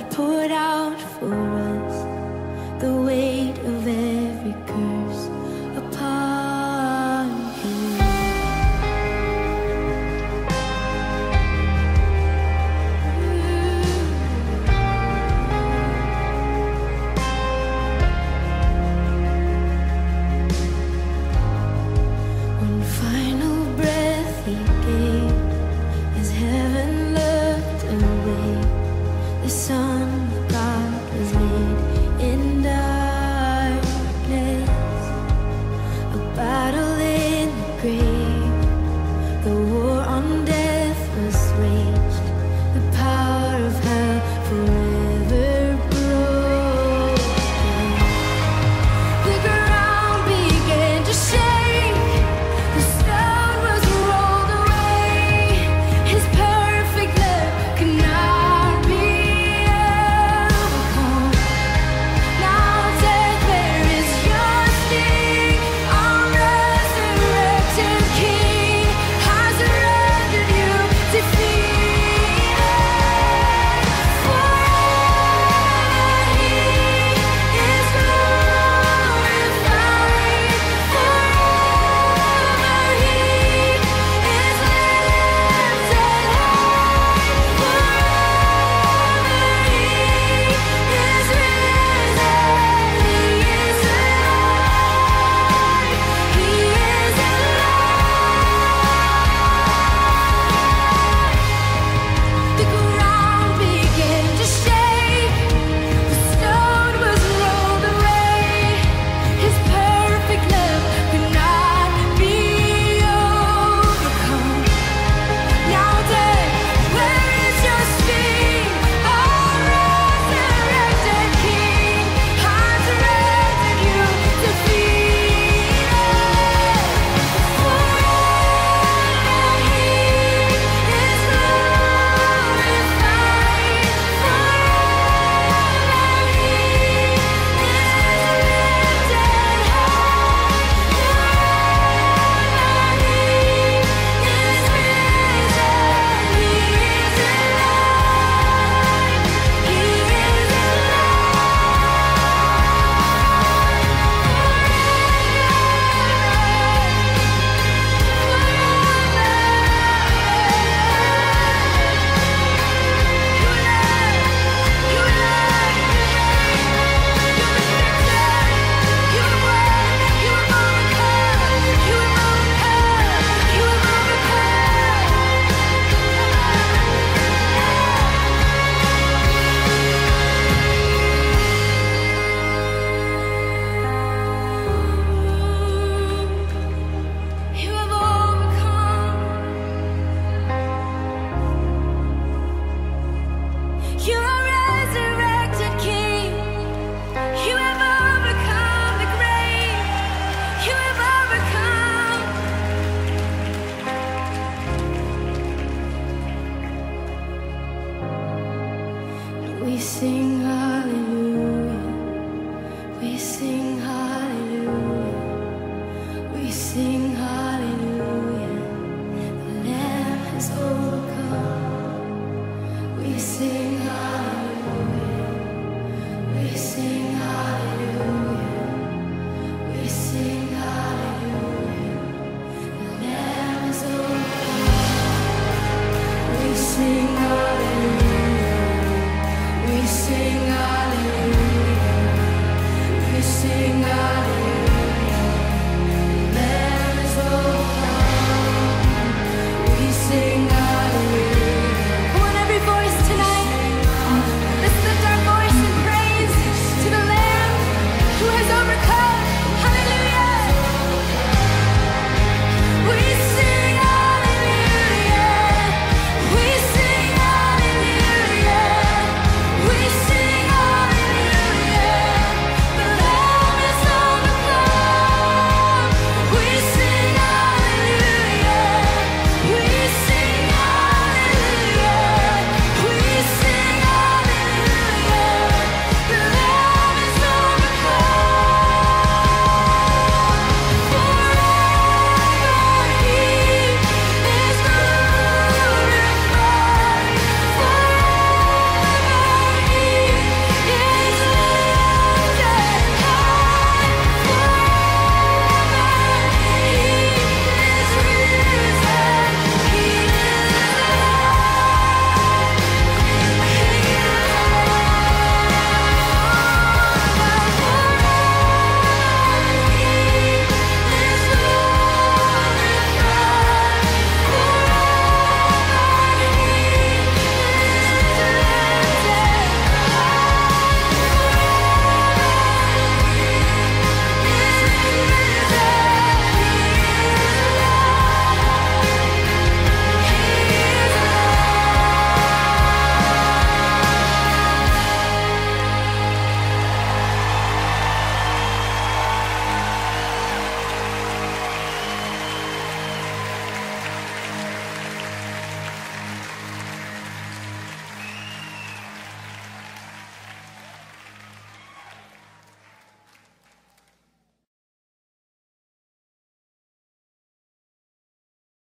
poured out for us, the weight of every curse upon him. One final breath he gave as heaven looked away. The Son of God was laid in darkness, a battle in the grave. The war on death was waged, the power of hell forever broken. The ground began to shake, the stone was rolled away. His perfect love could not be overcome. Now death, where is your sting? Our resurrected King has rendered you defeated. Forever he is glorified. Forever he is lifted high. Forever he is risen. He is alive. He is alive. The ground began to shake, the stone was rolled away. His perfect love could not be overcome. Now death, where is your sting? Our resurrected King has rendered you defeated. Forever he is glorified. Forever he is lifted You have overcome. You are resurrected King. You have overcome the grave. You have overcome. We sing hallelujah. We sing hallelujah. We sing